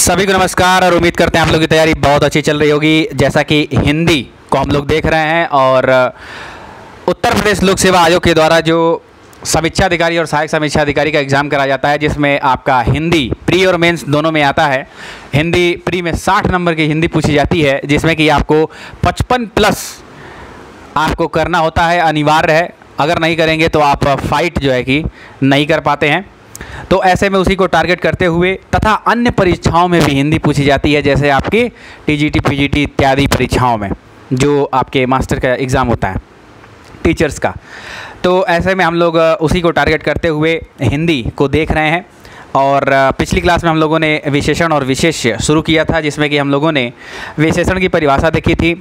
सभी को नमस्कार और उम्मीद करते हैं आप लोग की तैयारी बहुत अच्छी चल रही होगी। जैसा कि हिंदी को हम लोग देख रहे हैं और उत्तर प्रदेश लोक सेवा आयोग के द्वारा जो समीक्षा अधिकारी और सहायक समीक्षा अधिकारी का एग्ज़ाम कराया जाता है, जिसमें आपका हिंदी प्री और मेंस दोनों में आता है। हिंदी प्री में 60 नंबर की हिंदी पूछी जाती है, जिसमें कि आपको 55 प्लस आपको करना होता है, अनिवार्य है। अगर नहीं करेंगे तो आप फाइट जो है कि नहीं कर पाते हैं। तो ऐसे में उसी को टारगेट करते हुए तथा अन्य परीक्षाओं में भी हिंदी पूछी जाती है, जैसे आपकी टीजीटी पीजीटी इत्यादि परीक्षाओं में जो आपके मास्टर का एग्ज़ाम होता है टीचर्स का। तो ऐसे में हम लोग उसी को टारगेट करते हुए हिंदी को देख रहे हैं। और पिछली क्लास में हम लोगों ने विशेषण और विशेष्य शुरू किया था, जिसमें कि हम लोगों ने विशेषण की परिभाषा देखी थी,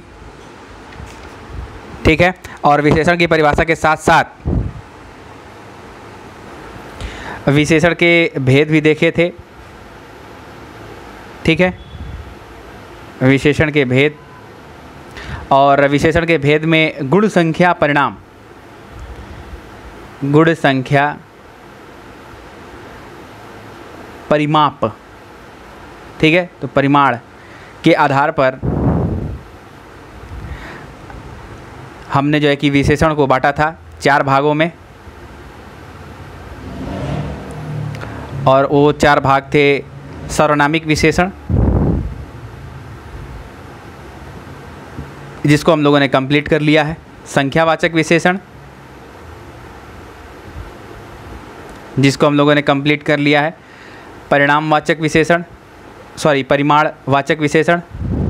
ठीक है। और विशेषण की परिभाषा के साथ साथ विशेषण के भेद भी देखे थे, ठीक है। विशेषण के भेद और विशेषण के भेद में गुण संख्या परिणाम, गुण संख्या परिमाप, ठीक है। तो परिमाण के आधार पर हमने जो है कि विशेषण को बांटा था 4 भागों में, और वो 4 भाग थे सर्वनामिक विशेषण, जिसको हम लोगों ने कंप्लीट कर लिया है। संख्यावाचक विशेषण, जिसको हम लोगों ने कंप्लीट कर लिया है। परिणामवाचक विशेषण, परिमाणवाचक विशेषण,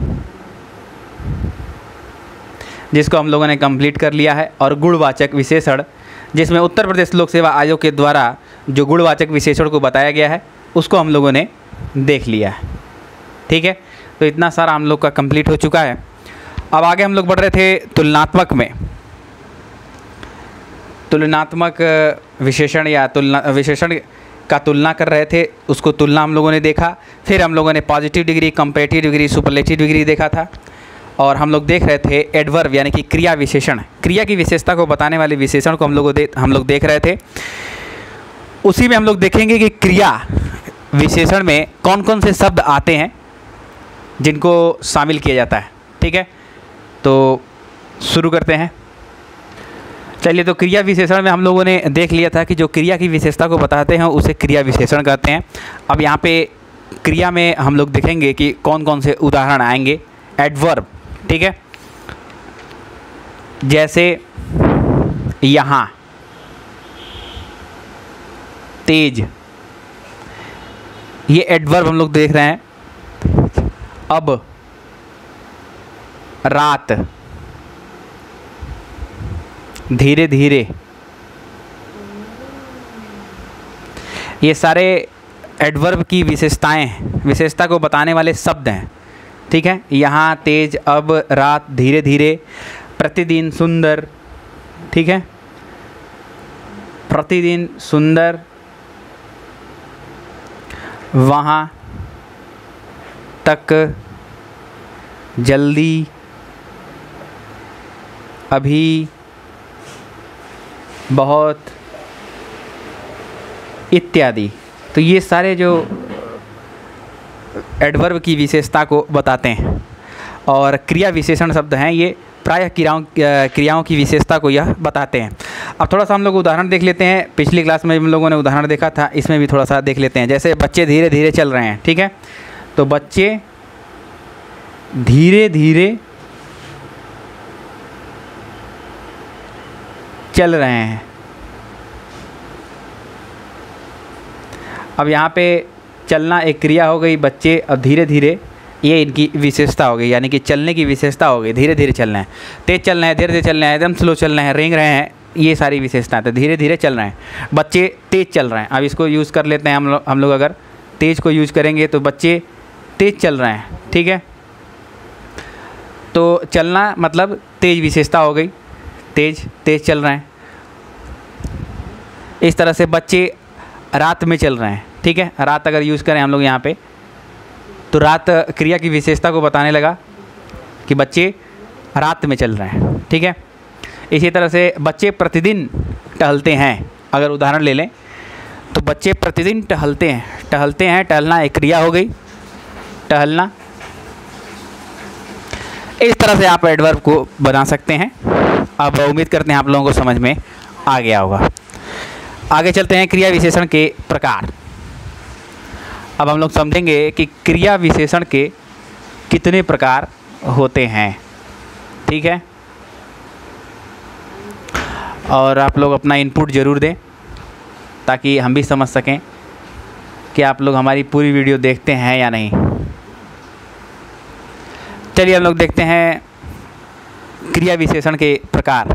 जिसको हम लोगों ने कंप्लीट कर लिया है। और गुणवाचक विशेषण, जिसमें उत्तर प्रदेश लोक सेवा आयोग के द्वारा जो गुणवाचक विशेषण को बताया गया है, उसको हम लोगों ने देख लिया है, ठीक है। तो इतना सारा हम लोग का कंप्लीट हो चुका है। अब आगे हम लोग बढ़ रहे थे तुलनात्मक में। तुलनात्मक विशेषण या विशेषण का तुलना कर रहे थे, उसको तुलना हम लोगों ने देखा। फिर हम लोगों ने positive degree, comparative degree, superlative degree देखा था। और हम लोग देख रहे थे एडवर्ब यानी कि क्रिया विशेषण, क्रिया की विशेषता को बताने वाले विशेषण को हम लोग देख रहे थे। उसी में हम लोग देखेंगे कि क्रिया विशेषण में कौन कौन से शब्द आते हैं जिनको शामिल किया जाता है, ठीक है। तो शुरू करते हैं। चलिए, तो क्रिया विशेषण में हम लोगों ने देख लिया था कि जो क्रिया की विशेषता को बताते हैं उसे क्रिया विशेषण कहते हैं। अब यहाँ पे क्रिया में हम लोग देखेंगे कि कौन कौन से उदाहरण आएंगे। एडवर्ब, ठीक है, जैसे यहाँ तेज, ये एडवर्ब हम लोग देख रहे हैं। अब रात, धीरे धीरे, ये सारे एडवर्ब की विशेषता को बताने वाले शब्द हैं, ठीक है। यहाँ तेज, अब, रात, धीरे धीरे, प्रतिदिन, सुंदर, ठीक है। प्रतिदिन, सुंदर, वहाँ, तक, जल्दी, अभी, बहुत, इत्यादि। तो ये सारे जो एडवर्ब की विशेषता को बताते हैं। और क्रिया विशेषण शब्द हैं, ये प्रायः क्रियाओं की विशेषता को यह बताते हैं। अब थोड़ा सा हम लोग उदाहरण देख लेते हैं। पिछली क्लास में हम लोगों ने उदाहरण देखा था, इसमें भी थोड़ा सा देख लेते हैं। जैसे बच्चे धीरे धीरे चल रहे हैं, ठीक है। तो बच्चे धीरे धीरे चल रहे हैं। अब यहाँ पे चलना एक क्रिया हो गई, बच्चे, अब धीरे धीरे ये इनकी विशेषता हो गई, यानी कि चलने की विशेषता हो गई। धीरे धीरे चलना है, तेज चलना है, धीरे धीरे चलना है, एकदम स्लो चलना है, रेंग रहे हैं, ये सारी विशेषताएं। तो धीरे धीरे चल रहे हैं, बच्चे तेज चल रहे हैं। अब इसको यूज़ कर लेते हैं हम लोग अगर तेज को यूज़ करेंगे तो बच्चे तेज चल रहे हैं, ठीक है। तो चलना मतलब तेज विशेषता हो गई, तेज चल रहे हैं। इस तरह से बच्चे रात में चल रहे हैं, ठीक है। रात अगर यूज़ करें हम लोग यहाँ पे, तो रात क्रिया की विशेषता को बताने लगा कि बच्चे रात में चल रहे हैं, ठीक है। इसी तरह से बच्चे प्रतिदिन टहलते हैं, अगर उदाहरण ले लें तो बच्चे प्रतिदिन टहलते हैं। टहलना एक क्रिया हो गई, टहलना। इस तरह से आप एडवर्ब को बना सकते हैं। अब उम्मीद करते हैं आप लोगों को समझ में आ गया होगा। आगे चलते हैं क्रिया विशेषण के प्रकार। अब हम लोग समझेंगे कि क्रिया विशेषण के कितने प्रकार होते हैं, ठीक है। और आप लोग अपना इनपुट ज़रूर दें ताकि हम भी समझ सकें कि आप लोग हमारी पूरी वीडियो देखते हैं या नहीं। चलिए हम लोग देखते हैं क्रिया विशेषण के प्रकार।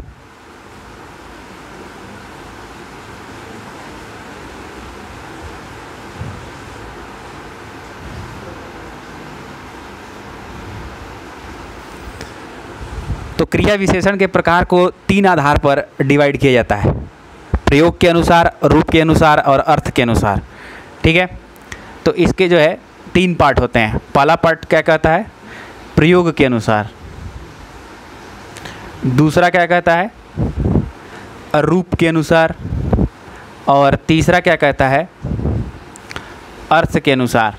तो क्रिया विशेषण के प्रकार को 3 आधार पर डिवाइड किया जाता है, प्रयोग के अनुसार, रूप के अनुसार और अर्थ के अनुसार, ठीक है। तो इसके जो है 3 पार्ट होते हैं। पहला पार्ट क्या कहता है, प्रयोग के अनुसार। दूसरा क्या कहता है, रूप के अनुसार। और तीसरा क्या कहता है, अर्थ के अनुसार।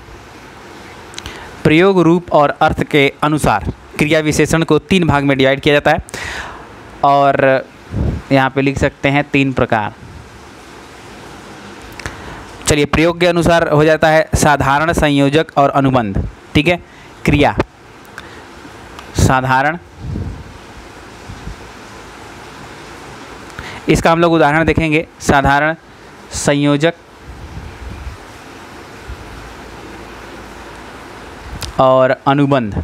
प्रयोग, रूप और अर्थ के अनुसार क्रिया विशेषण को 3 भाग में डिवाइड किया जाता है। और यहाँ पे लिख सकते हैं 3 प्रकार। चलिए, प्रयोग के अनुसार हो जाता है साधारण, संयोजक और अनुबंध, ठीक है। क्रिया साधारण, इसका हम लोग उदाहरण देखेंगे। साधारण, संयोजक और अनुबंध।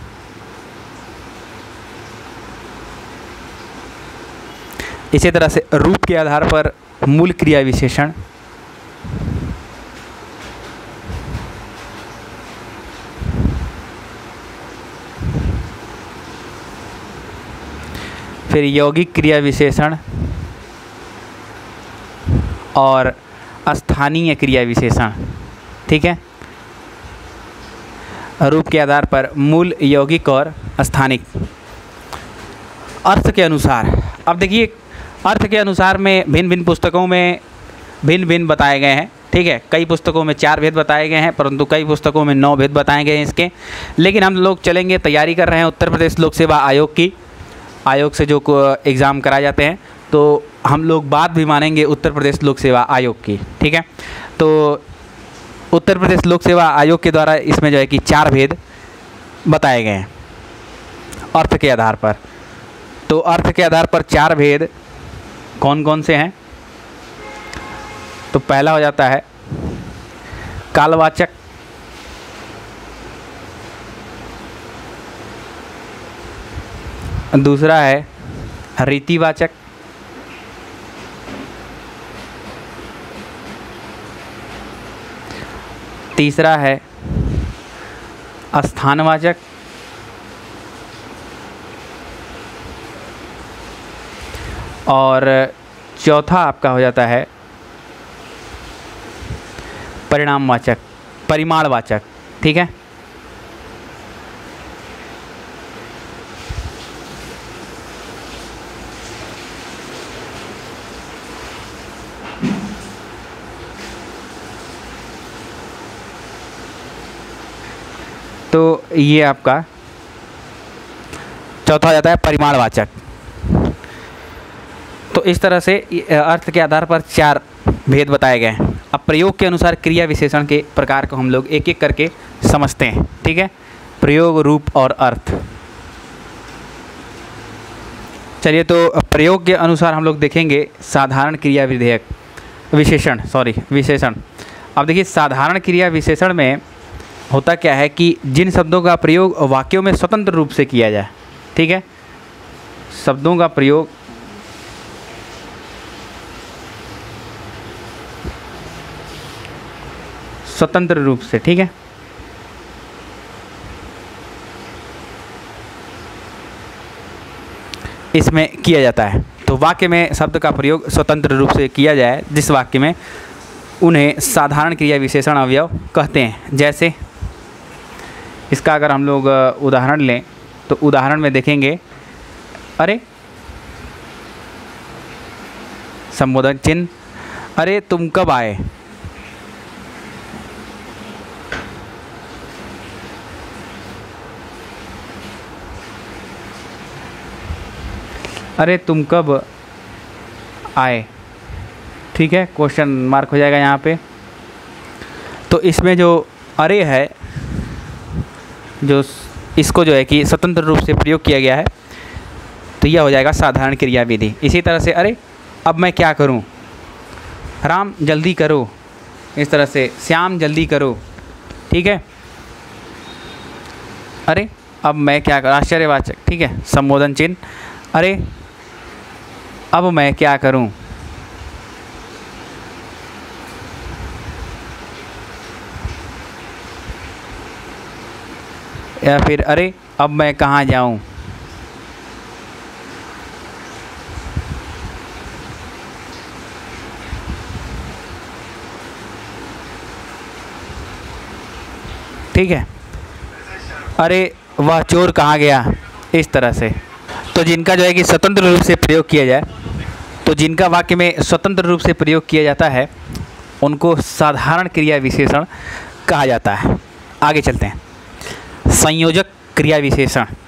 इसी तरह से रूप के आधार पर मूल क्रिया विशेषण, फिर यौगिक क्रिया विशेषण और स्थानीय क्रिया विशेषण, ठीक है। रूप के आधार पर मूल, यौगिक और स्थानिक। अर्थ के अनुसार, अब देखिए अर्थ के अनुसार में भिन्न भिन्न पुस्तकों में भिन्न भिन्न बताए गए हैं, ठीक है। कई पुस्तकों में 4 भेद बताए गए हैं, परंतु कई पुस्तकों में 9 भेद बताए गए हैं इसके। लेकिन हम लोग चलेंगे, तैयारी कर रहे हैं उत्तर प्रदेश लोक सेवा आयोग की, आयोग से जो एग्ज़ाम कराए जाते हैं, तो हम लोग बात भी मानेंगे उत्तर प्रदेश लोक सेवा आयोग की, ठीक है। तो उत्तर प्रदेश लोक सेवा आयोग के द्वारा इसमें जो है कि 4 भेद बताए गए हैं अर्थ के आधार पर। तो अर्थ के आधार पर 4 भेद कौन कौन से हैं, तो पहला हो जाता है कालवाचक, दूसरा है रीतिवाचक, तीसरा है स्थानवाचक, और चौथा आपका हो जाता है परिणामवाचक, परिमाणवाचक, ठीक है। तो ये आपका चौथा हो जाता है परिमाणवाचक। तो इस तरह से अर्थ के आधार पर 4 भेद बताए गए हैं। अब प्रयोग के अनुसार क्रिया विशेषण के प्रकार को हम लोग एक एक करके समझते हैं, ठीक है। प्रयोग, रूप और अर्थ। चलिए, तो प्रयोग के अनुसार हम लोग देखेंगे साधारण क्रिया विशेषण। अब देखिए, साधारण क्रिया विशेषण में होता क्या है कि जिन शब्दों का प्रयोग वाक्यों में स्वतंत्र रूप से किया जाए, ठीक है। शब्दों का प्रयोग स्वतंत्र रूप से, ठीक है। इसमें किया जाता है। तो वाक्य में शब्द का प्रयोग स्वतंत्र रूप से किया जाए जिस वाक्य में, उन्हें साधारण क्रिया विशेषण अवयव कहते हैं। जैसे इसका अगर हम लोग उदाहरण लें तो उदाहरण में देखेंगे, अरे संबोधन चिन्ह, अरे तुम कब आए। अरे तुम कब आए, ठीक है, क्वेश्चन मार्क हो जाएगा यहाँ पे। तो इसमें जो अरे है, जो इसको जो है कि स्वतंत्र रूप से प्रयोग किया गया है, तो यह हो जाएगा साधारण क्रिया विधि। इसी तरह से अरे अब मैं क्या करूं, राम जल्दी करो, इस तरह से श्याम जल्दी करो, ठीक है। अरे अब मैं क्या करूं, आश्चर्यवाचक, ठीक है, संबोधन चिन्ह। अरे अब मैं क्या करूं, या फिर अरे अब मैं कहाँ जाऊं, ठीक है। अरे वह चोर कहाँ गया, इस तरह से। तो जिनका जो है कि स्वतंत्र रूप से प्रयोग किया जाए, तो जिनका वाक्य में स्वतंत्र रूप से प्रयोग किया जाता है उनको साधारण क्रिया विशेषण कहा जाता है। आगे चलते हैं। संयोजक क्रिया विशेषण।